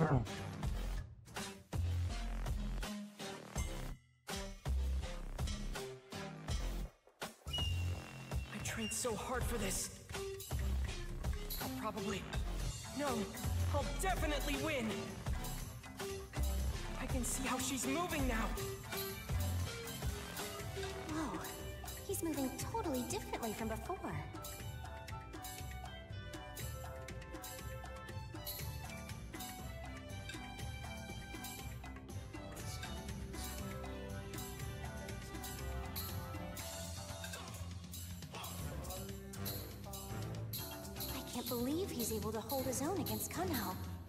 I trained so hard for this. I'll probably... No, I'll definitely win! I can see how she's moving now! Whoa, he's moving totally differently from before. I can't believe he's able to hold his own against Kunhao.